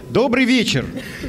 Добрый вечер!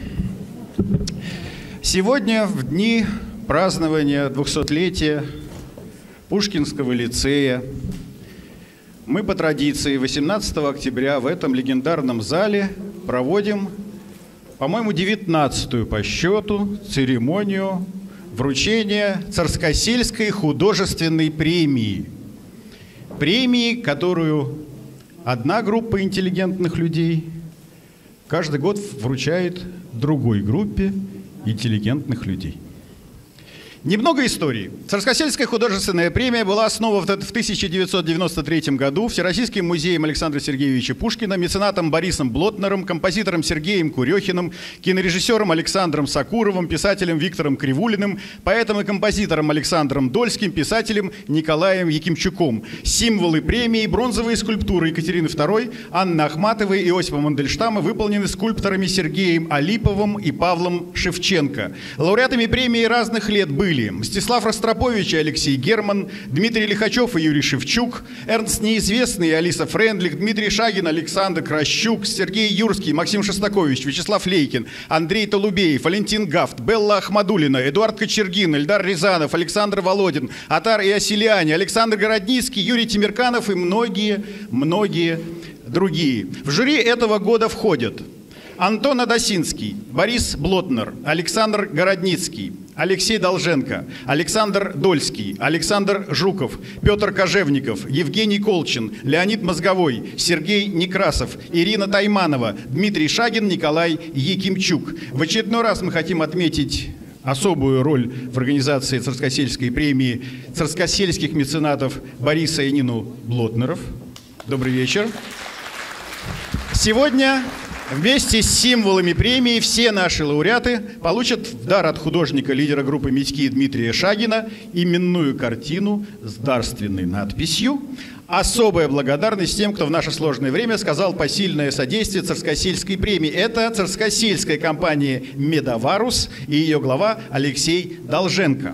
Сегодня, в дни празднования 200-летия Пушкинского лицея, мы по традиции 18 октября в этом легендарном зале проводим, по-моему, 19-ю по счету церемонию вручения Царскосельской художественной премии. Премии, которую одна группа интеллигентных людей каждый год вручает другой группе интеллигентных людей. Немного истории. Царскосельская художественная премия была основана в 1993 году Всероссийским музеем Александра Сергеевича Пушкина, меценатом Борисом Блотнером, композитором Сергеем Курехиным, кинорежиссером Александром Сакуровым, писателем Виктором Кривулиным, поэтом и композитором Александром Дольским, писателем Николаем Якимчуком. Символы премии, бронзовые скульптуры Екатерины II, Анны Ахматовой и Иосифа Мандельштама выполнены скульпторами Сергеем Алиповым и Павлом Шевченко. Лауреатами премии разных лет были Мстислав Ростропович и Алексей Герман, Дмитрий Лихачев и Юрий Шевчук, Эрнст Неизвестный и Алиса Френдлих, Дмитрий Шагин, Александр Кращук, Сергей Юрский, Максим Шостакович, Вячеслав Лейкин, Андрей Толубеев, Валентин Гафт, Белла Ахмадулина, Эдуард Кочергин, Эльдар Рязанов, Александр Володин, Атар Иосилиани, Александр Городницкий, Юрий Тимирканов и многие другие. В жюри этого года входят Антон Адасинский, Борис Блотнер, Александр Городницкий, Алексей Долженко, Александр Дольский, Александр Жуков, Петр Кожевников, Евгений Колчин, Леонид Мозговой, Сергей Некрасов, Ирина Тайманова, Дмитрий Шагин, Николай Якимчук. В очередной раз мы хотим отметить особую роль в организации Царскосельской премии царскосельских меценатов Бориса и Нину Блотнеров. Добрый вечер. Сегодня вместе с символами премии все наши лауреаты получат в дар от художника, лидера группы «Митьки» Дмитрия Шагина именную картину с дарственной надписью. Особая благодарность тем, кто в наше сложное время сказал посильное содействие Царскосельской премии. Это царскосельская компания «Медоварус» и ее глава Алексей Долженко.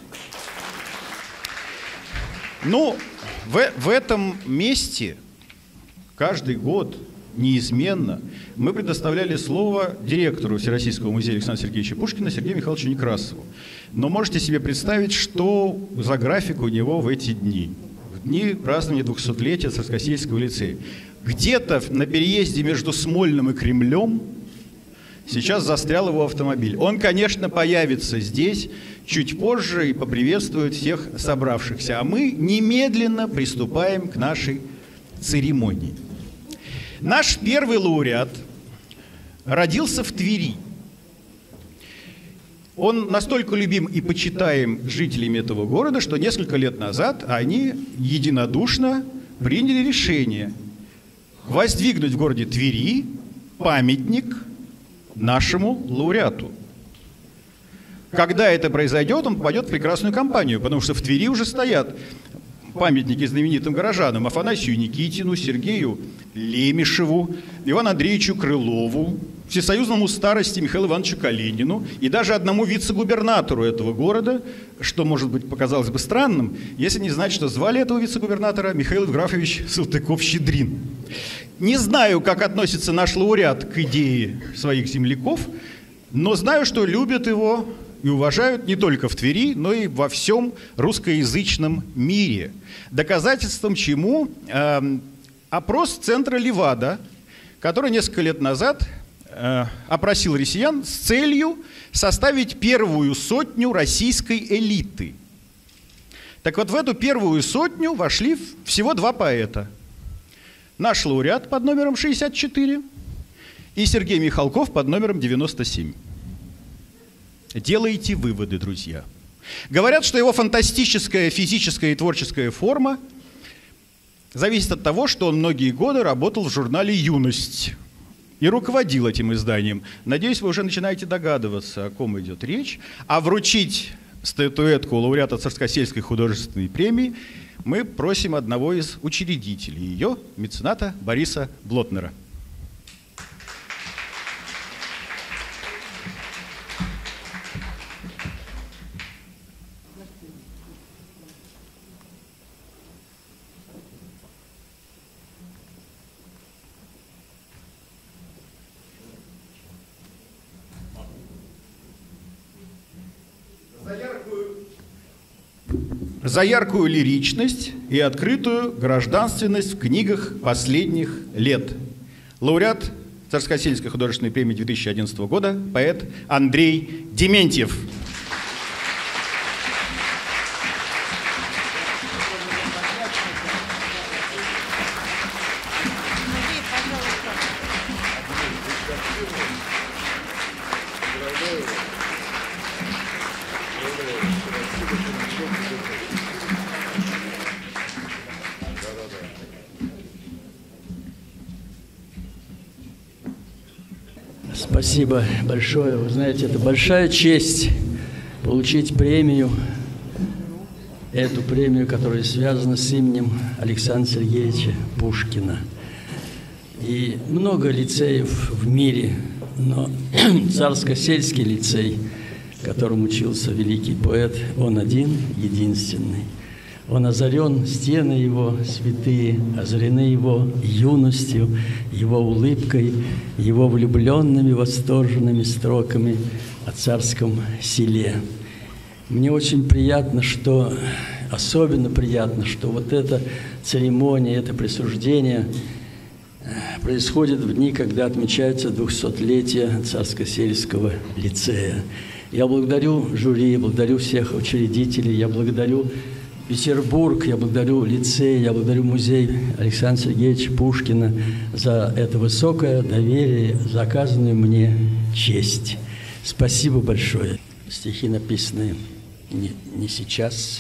Ну, в этом месте каждый год неизменно мы предоставляли слово директору Всероссийского музея Александра Сергеевича Пушкина Сергею Михайловичу Некрасову. Но можете себе представить, что за график у него в эти дни, в дни празднования 200-летия Царскосельского лицея. Где-то на переезде между Смольным и Кремлем сейчас застрял его автомобиль. Он, конечно, появится здесь чуть позже и поприветствует всех собравшихся. А мы немедленно приступаем к нашей церемонии. Наш первый лауреат родился в Твери. Он настолько любим и почитаем жителями этого города, что несколько лет назад они единодушно приняли решение воздвигнуть в городе Твери памятник нашему лауреату. Когда это произойдет, он попадет в прекрасную компанию, потому что в Твери уже стоят памятники знаменитым горожанам: Афанасию Никитину, Сергею Лемешеву, Ивану Андреевичу Крылову, всесоюзному старости Михаилу Ивановичу Калинину и даже одному вице-губернатору этого города, что, может быть, показалось бы странным, если не знать, что звали этого вице-губернатора Михаил Евграфович Салтыков-Щедрин. Не знаю, как относится наш лауреат к идее своих земляков, но знаю, что любят его и уважают не только в Твери, но и во всем русскоязычном мире. Доказательством чему опрос центра Левада, который несколько лет назад опросил россиян с целью составить первую сотню российской элиты. Так вот, в эту первую сотню вошли всего два поэта. Наш лауреат под номером 64 и Сергей Михалков под номером 97. Делайте выводы, друзья. Говорят, что его фантастическая физическая и творческая форма зависит от того, что он многие годы работал в журнале «Юность» и руководил этим изданием. Надеюсь, вы уже начинаете догадываться, о ком идет речь. А вручить статуэтку лауреата Царскосельской художественной премии мы просим одного из учредителей ее, мецената Бориса Блотнера. за яркую лиричность и открытую гражданственность в книгах последних лет. Лауреат Царскосельской художественной премии 2011 года, поэт Андрей Дементьев. Спасибо большое. Вы знаете, это большая честь получить премию, эту премию, которая связана с именем Александра Сергеевича Пушкина. И много лицеев в мире, но Царско-сельский лицей, в котором учился великий поэт, он один, единственный. Он озарен, стены его святые, озарены его юностью, его улыбкой, его влюбленными восторженными строками о царском селе. Мне очень приятно, особенно приятно, что вот эта церемония, это присуждение происходит в дни, когда отмечается 200-летие Царско-сельского лицея. Я благодарю жюри, я благодарю всех учредителей, я благодарю Петербург, я благодарю лицей, я благодарю музей Александра Сергеевича Пушкина за это высокое доверие, за оказанную мне честь. Спасибо большое. Стихи, написанные не сейчас.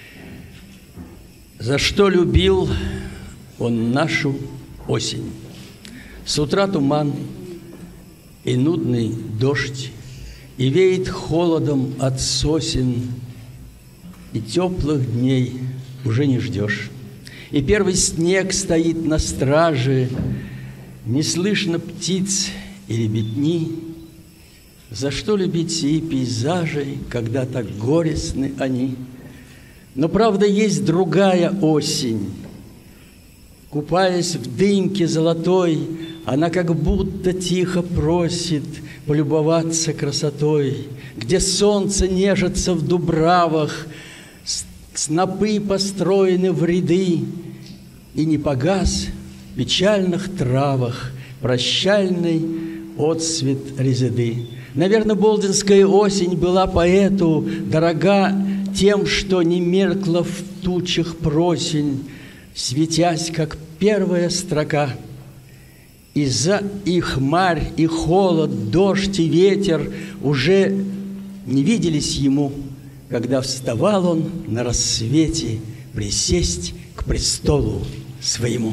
За что любил он нашу осень? С утра туман и нудный дождь, и веет холодом от сосен, и теплых дней уже не ждешь. И первый снег стоит на страже, не слышно птиц и ребятни. За что любить сии пейзажи, когда так горестны они? Но правда есть другая осень. Купаясь в дымке золотой, она как будто тихо просит полюбоваться красотой, где солнце нежится в дубравах, снопы построены в ряды, и не погас в печальных травах прощальный отцвет резиды. Наверное, болдинская осень была поэту дорога тем, что не меркла в тучах просень, светясь, как первая строка. Из-за и хмарь, и холод, дождь и ветер уже не виделись ему, когда вставал он на рассвете присесть к престолу своему.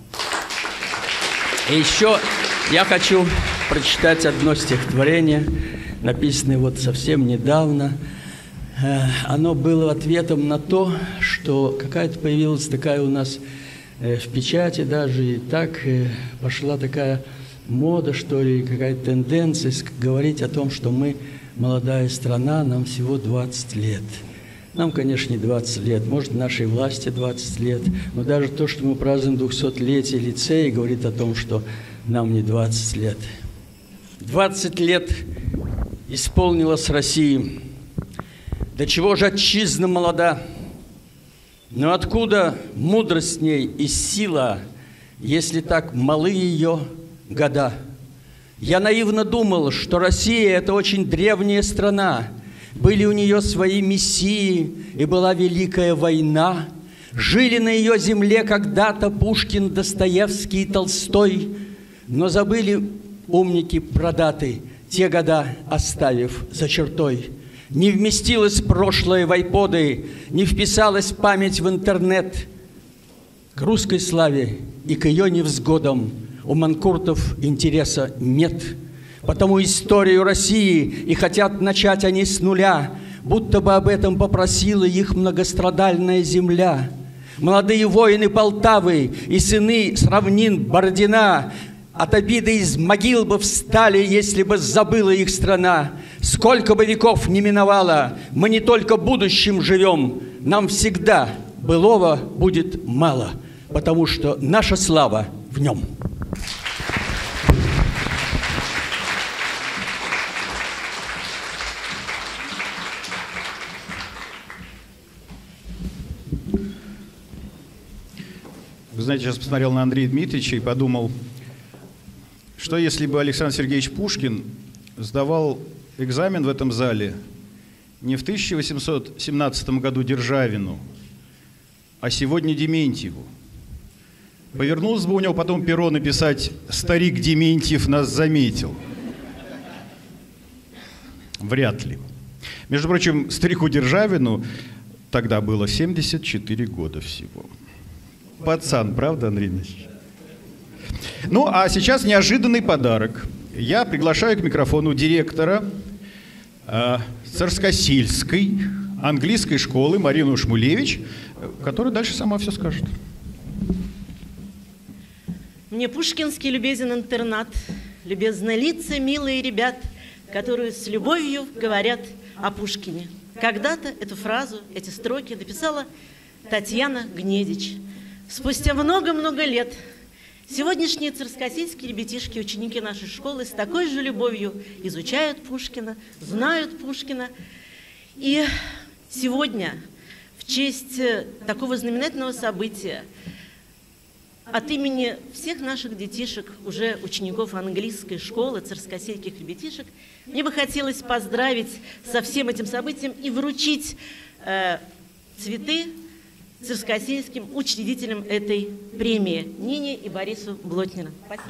И еще я хочу прочитать одно стихотворение, написанное вот совсем недавно. Оно было ответом на то, что какая-то появилась такая у нас в печати даже, и так пошла такая мода, что ли, какая-то тенденция говорить о том, что мы молодая страна, нам всего 20 лет. Нам, конечно, не 20 лет, может, нашей власти 20 лет, но даже то, что мы празднуем 200-летие лицея, говорит о том, что нам не 20 лет. 20 лет исполнилось России. До чего же отчизна молода? Но откуда мудрость с ней и сила, если так малы ее года? Я наивно думал, что Россия – это очень древняя страна. Были у нее свои мессии, и была Великая война. Жили на ее земле когда-то Пушкин, Достоевский и Толстой, но забыли умники продаты те года, оставив за чертой. Не вместилось прошлое в айподы, не вписалась память в интернет. К русской славе и к ее невзгодам у манкуртов интереса нет. Потому историю России и хотят начать они с нуля, будто бы об этом попросила их многострадальная земля. Молодые воины Полтавы и сыны с равнин Бородина от обиды из могил бы встали, если бы забыла их страна. Сколько бы веков не миновало, мы не только будущим живем, нам всегда былого будет мало, потому что наша слава в нем. знаете, сейчас посмотрел на Андрея Дмитриевича и подумал, что если бы Александр Сергеевич Пушкин сдавал экзамен в этом зале не в 1817 году Державину, а сегодня Дементьеву. Повернулось бы у него потом перо написать «Старик Дементьев нас заметил». Вряд ли. Между прочим, старику Державину тогда было 74 года всего. Пацан, правда, Андрей Ильич? Ну, а сейчас неожиданный подарок. Я приглашаю к микрофону директора Царскосельской английской школы Марину Шмулевич, которая дальше сама все скажет. Мне пушкинский любезен интернат, любезны лица, милые ребят, которые с любовью говорят о Пушкине. Когда-то эту фразу, эти строки написала Татьяна Гнедич. Спустя много-много лет сегодняшние царскосельские ребятишки, ученики нашей школы, с такой же любовью изучают Пушкина, знают Пушкина. И сегодня, в честь такого знаменательного события, от имени всех наших детишек, уже учеников английской школы, царскосельских ребятишек, мне бы хотелось поздравить со всем этим событием и вручить цветы царскосельским учредителям этой премии Нине и Борису Блотниным. Спасибо.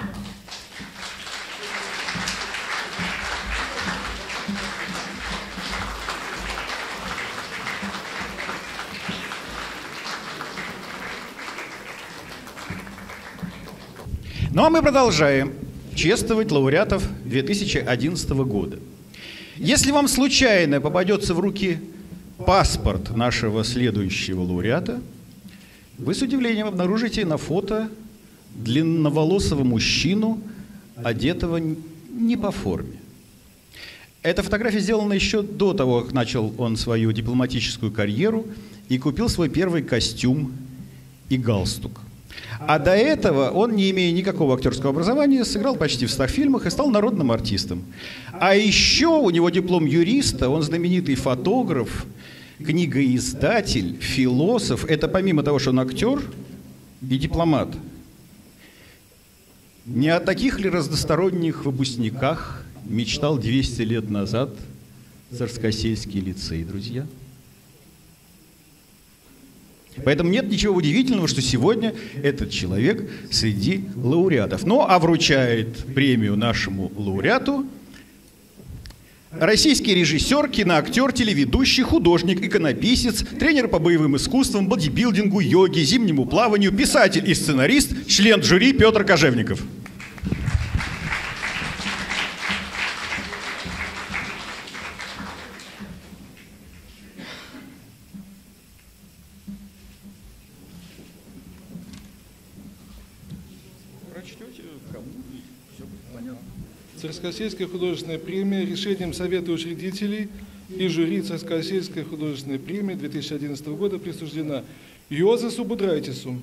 Ну а мы продолжаем чествовать лауреатов 2011 года. Если вам случайно попадется в руки паспорт нашего следующего лауреата, вы с удивлением обнаружите на фото длинноволосого мужчину, одетого не по форме. Эта фотография сделана еще до того, как начал он свою дипломатическую карьеру и купил свой первый костюм и галстук. А до этого он, не имея никакого актерского образования, сыграл почти в 100 фильмах и стал народным артистом. А еще у него диплом юриста, он знаменитый фотограф, книгоиздатель, философ. Это помимо того, что он актер и дипломат. Не о таких ли разносторонних выпускниках мечтал 200 лет назад Царскосельский лицей, друзья? Поэтому нет ничего удивительного, что сегодня этот человек среди лауреатов. Ну, а вручает премию нашему лауреату российский режиссер, киноактер, телеведущий, художник, иконописец, тренер по боевым искусствам, бодибилдингу, йоге, зимнему плаванию, писатель и сценарист, член жюри Петр Кожевников. Царскосельская художественная премия решением Совета учредителей и жюри Царскосельской художественной премии 2011 года присуждена Йозесу Будрайтису.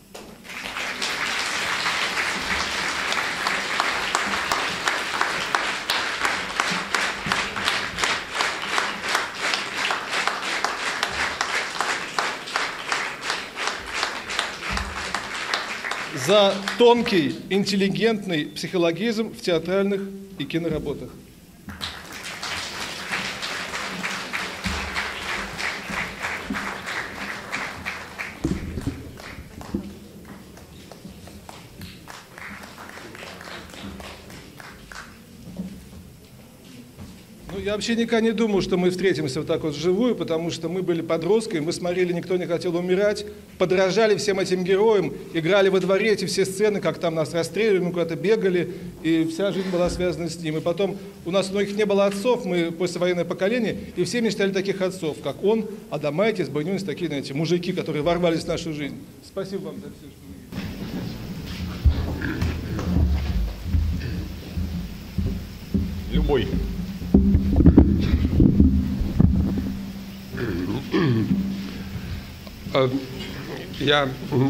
За тонкий, интеллигентный психологизм в театральных и киноработах. Я вообще никогда не думал, что мы встретимся вот так вот вживую, потому что мы были подростками, мы смотрели «Никто не хотел умирать», подражали всем этим героям, играли во дворе эти все сцены, как там нас расстреливали, мы куда-то бегали, и вся жизнь была связана с ним. И потом у нас у многих не было отцов, мы послевоенное поколение, и все мечтали таких отцов, как он, Адамайтис, Банюнис, такие, знаете, мужики, которые ворвались в нашу жизнь. Спасибо вам за все, что вы... Любой. Я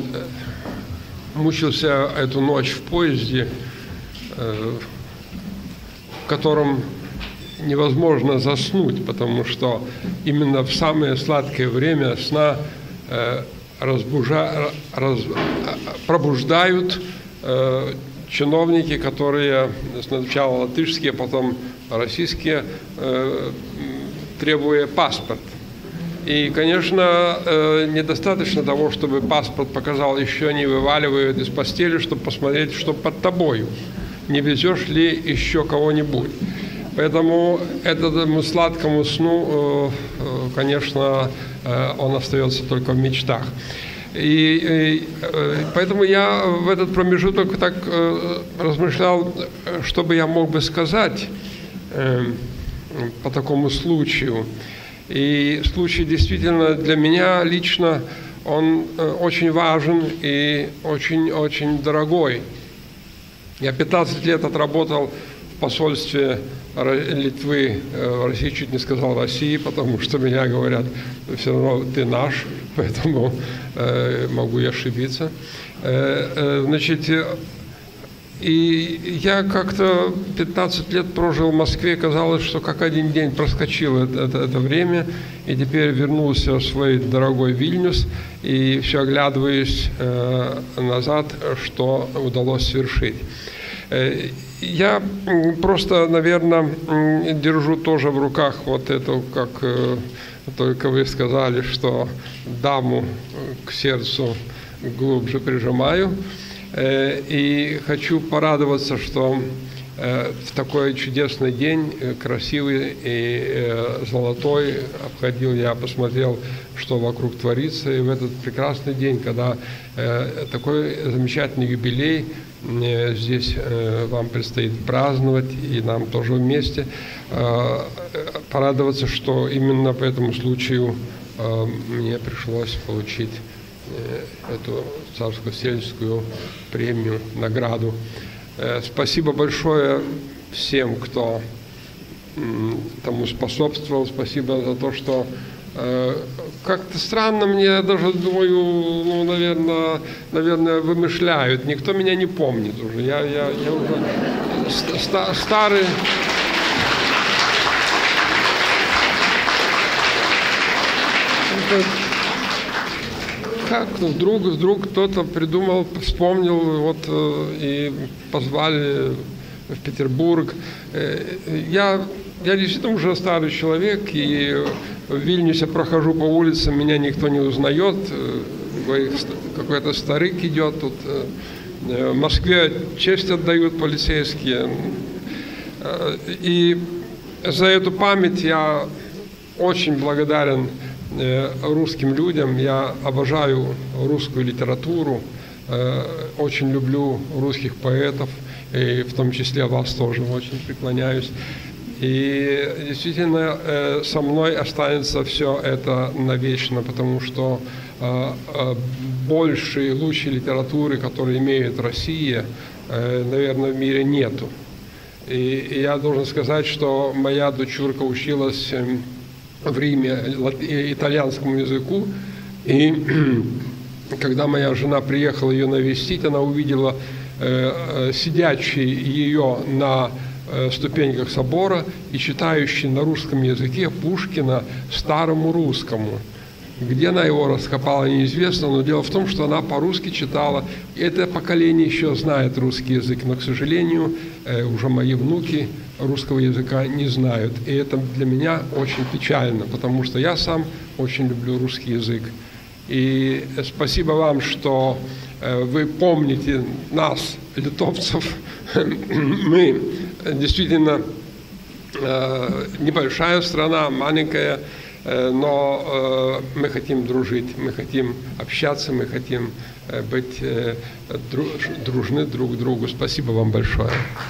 мучился эту ночь в поезде, в котором невозможно заснуть, потому что именно в самое сладкое время сна пробуждают чиновники, которые сначала латышские, потом российские, требуя паспорт. И, конечно, недостаточно того, чтобы паспорт показал, еще не вываливают из постели, чтобы посмотреть, что под тобою. Не везешь ли еще кого-нибудь. Поэтому этому сладкому сну, конечно, он остается только в мечтах. И поэтому я в этот промежуток так размышлял, что бы я мог бы сказать по такому случаю. И случай действительно для меня лично, он очень важен и очень-очень дорогой. Я 15 лет отработал в посольстве Литвы в России, чуть не сказал России, потому что меня говорят, все равно ты наш, поэтому могу и ошибиться. Значит, и я как-то 15 лет прожил в Москве, казалось, что как один день проскочил это время, и теперь вернулся в свой дорогой Вильнюс, и все оглядываюсь назад, что удалось совершить. Я просто, наверное, держу тоже в руках вот эту, как только вы сказали, что даму к сердцу глубже прижимаю. И хочу порадоваться, что в такой чудесный день, красивый и золотой, обходил я, посмотрел, что вокруг творится. И в этот прекрасный день, когда такой замечательный юбилей, здесь вам предстоит праздновать, и нам тоже вместе, порадоваться, что именно по этому случаю мне пришлось получить эту царско-сельскую премию, награду. Спасибо большое всем, кто тому способствовал. Спасибо за то, что как-то странно мне, даже думаю, ну, наверное, вымышляют. Никто меня не помнит уже. Я уже старый. Как вдруг кто-то придумал, вспомнил, вот, и позвали в Петербург. Я действительно уже старый человек, и в Вильнюсе прохожу по улицам, меня никто не узнает. Какой-то старик идет тут. В Москве честь отдают полицейские. И за эту память я очень благодарен русским людям. Я обожаю русскую литературу, очень люблю русских поэтов, и в том числе вас тоже очень преклоняюсь. И действительно со мной останется все это навечно, потому что больше и лучшей литературы, которую имеет Россия, наверное, в мире нету. И я должен сказать, что моя дочурка училась в Риме итальянскому языку, и когда моя жена приехала ее навестить, она увидела сидящий ее на ступеньках собора и читающий на русском языке Пушкина старому русскому. Где она его раскопала, неизвестно, но дело в том, что она по-русски читала. И это поколение еще знает русский язык, но, к сожалению, уже мои внуки русского языка не знают. И это для меня очень печально, потому что я сам очень люблю русский язык. И спасибо вам, что вы помните нас, литовцев. Мы действительно небольшая страна, маленькая, но мы хотим дружить, мы хотим общаться, мы хотим быть дружны друг к другу. Спасибо вам большое.